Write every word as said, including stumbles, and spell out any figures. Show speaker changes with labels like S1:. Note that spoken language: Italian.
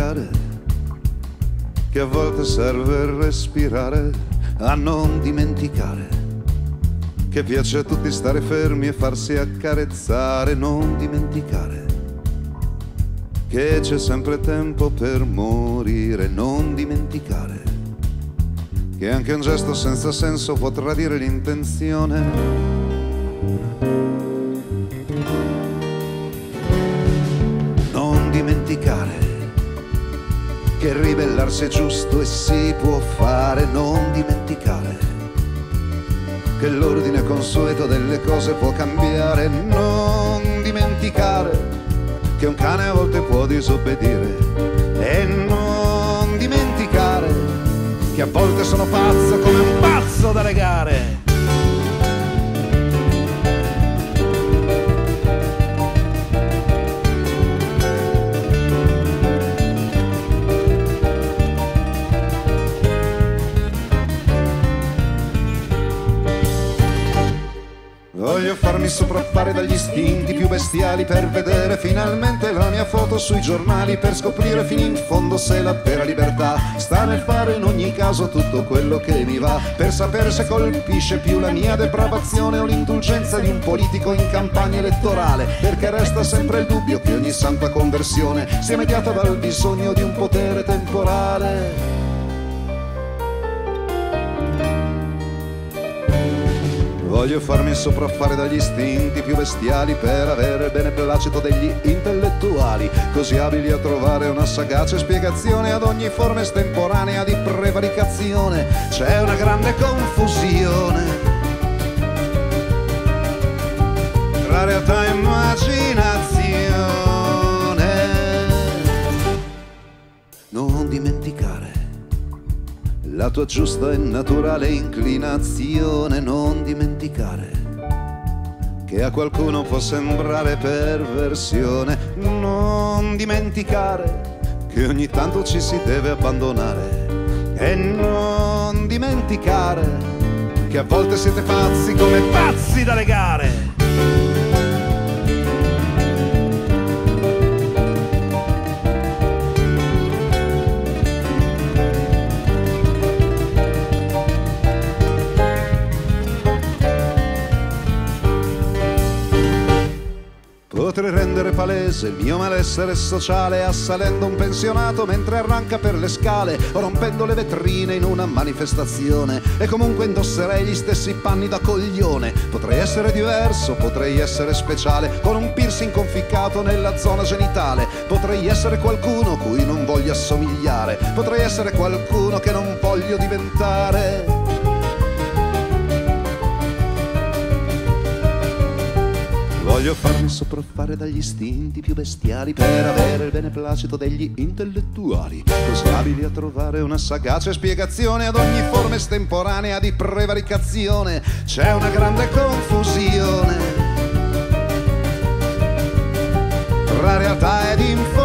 S1: dimenticare che a volte serve respirare, a non dimenticare che piace a tutti stare fermi e farsi accarezzare, non dimenticare che c'è sempre tempo per morire, non dimenticare che anche un gesto senza senso può tradire l'intenzione. Non dimenticare che ribellarsi è giusto e si può fare, non dimenticare che l'ordine consueto delle cose può cambiare, non dimenticare che un cane a volte può disobbedire e non dimenticare che a volte sono pazzo come un pazzo da legare. Voglio farmi sopraffare dagli istinti più bestiali per vedere finalmente la mia foto sui giornali, per scoprire fino in fondo se la vera libertà sta nel fare in ogni caso tutto quello che mi va, per sapere se colpisce più la mia depravazione o l'indulgenza di un politico in campagna elettorale, perché resta sempre il dubbio che ogni santa conversione sia mediata dal bisogno di un potere temporale. Voglio farmi sopraffare dagli istinti più bestiali per avere il beneplacito degli intellettuali, così abili a trovare una sagace spiegazione ad ogni forma estemporanea di prevaricazione. C'è una grande confusione tra realtà e immaginazione. Non dimenticare la tua giusta e naturale inclinazione, non dimenticare che a qualcuno può sembrare perversione, non dimenticare che ogni tanto ci si deve abbandonare e non dimenticare che a volte siete pazzi come pazzi da legare. Potrei rendere palese il mio malessere sociale assalendo un pensionato mentre arranca per le scale o rompendo le vetrine in una manifestazione, e comunque indosserei gli stessi panni da coglione. Potrei essere diverso, potrei essere speciale, con un piercing conficcato nella zona genitale. Potrei essere qualcuno cui non voglio assomigliare, potrei essere qualcuno che non voglio diventare. Voglio farmi sopraffare dagli istinti più bestiali per avere il beneplacito degli intellettuali, così abili a trovare una sagace spiegazione ad ogni forma estemporanea di prevaricazione. C'è una grande confusione tra realtà ed informazione.